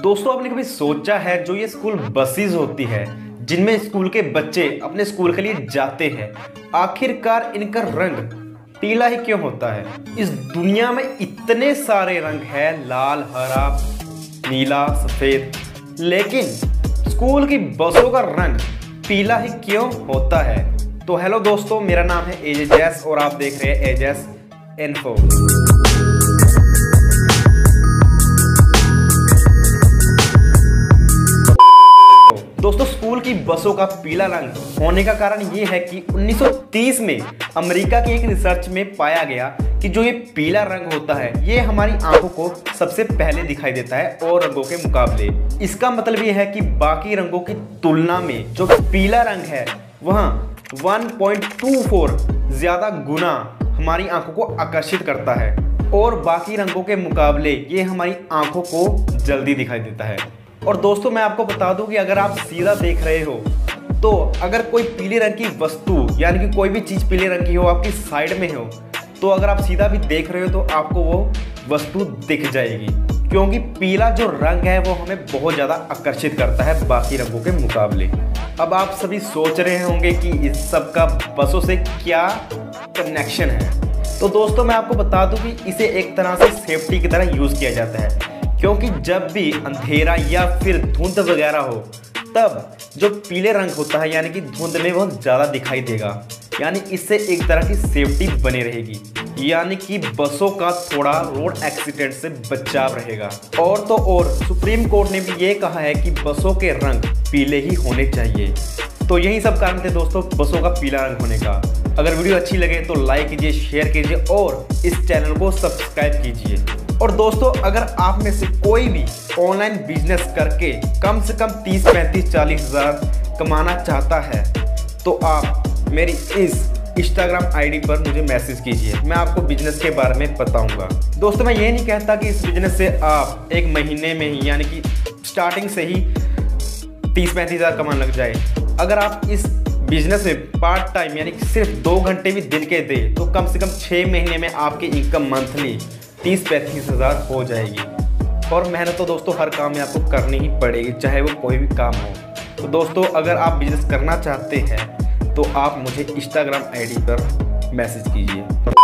दोस्तों, आपने कभी सोचा है जो ये स्कूल बसेस होती है जिनमें स्कूल के बच्चे अपने स्कूल के लिए जाते हैं, आखिरकार इनका रंग पीला ही क्यों होता है? इस दुनिया में इतने सारे रंग हैं, लाल, हरा, नीला, सफेद, लेकिन स्कूल की बसों का रंग पीला ही क्यों होता है? तो हेलो दोस्तों, मेरा नाम है एजेस और आप देख रहे हैं एजेस इन्फो। दोस्तों, स्कूल की बसों का पीला रंग होने का कारण ये है कि 1930 में अमेरिका की एक रिसर्च में पाया गया कि जो ये पीला रंग होता है ये हमारी आंखों को सबसे पहले दिखाई देता है और रंगों के मुकाबले। इसका मतलब ये है कि बाकी रंगों की तुलना में जो पीला रंग है वह 1.24 ज्यादा गुना हमारी आंखों को आकर्षित करता है और बाकी रंगों के मुकाबले ये हमारी आंखों को जल्दी दिखाई देता है। और दोस्तों, मैं आपको बता दूं कि अगर आप सीधा देख रहे हो तो अगर कोई पीले रंग की वस्तु यानी कि कोई भी चीज़ पीले रंग की हो, आपकी साइड में हो, तो अगर आप सीधा भी देख रहे हो तो आपको वो वस्तु दिख जाएगी, क्योंकि पीला जो रंग है वो हमें बहुत ज़्यादा आकर्षित करता है बाकी रंगों के मुकाबले। अब आप सभी सोच रहे होंगे कि इस सब का बसों से क्या कनेक्शन है। तो दोस्तों, मैं आपको बता दूं कि इसे एक तरह से सेफ्टी की तरह यूज़ किया जाता है, क्योंकि जब भी अंधेरा या फिर धुंध वगैरह हो तब जो पीले रंग होता है यानी कि धुंध में वो ज़्यादा दिखाई देगा, यानी इससे एक तरह की सेफ्टी बनी रहेगी, यानी कि बसों का थोड़ा रोड एक्सीडेंट से बचाव रहेगा। और तो और सुप्रीम कोर्ट ने भी ये कहा है कि बसों के रंग पीले ही होने चाहिए। तो यही सब कारण थे दोस्तों बसों का पीला रंग होने का। अगर वीडियो अच्छी लगे तो लाइक कीजिए, शेयर कीजिए और इस चैनल को सब्सक्राइब कीजिए। और दोस्तों, अगर आप में से कोई भी ऑनलाइन बिजनेस करके कम से कम 30, 35, 40 हज़ार कमाना चाहता है तो आप मेरी इस इंस्टाग्राम आईडी पर मुझे मैसेज कीजिए, मैं आपको बिजनेस के बारे में बताऊंगा। दोस्तों, मैं ये नहीं कहता कि इस बिजनेस से आप एक महीने में ही यानी कि स्टार्टिंग से ही 30-35 हज़ार कमाने लग जाए। अगर आप इस बिजनेस में पार्ट टाइम यानी कि सिर्फ 2 घंटे भी दिन के दे तो कम से कम 6 महीने में आपकी इनकम मंथली 30-35 हज़ार हो जाएगी। और मेहनत तो दोस्तों हर काम में आपको करनी ही पड़ेगी, चाहे वो कोई भी काम हो। तो दोस्तों, अगर आप बिजनेस करना चाहते हैं तो आप मुझे इंस्टाग्राम आईडी पर मैसेज कीजिए।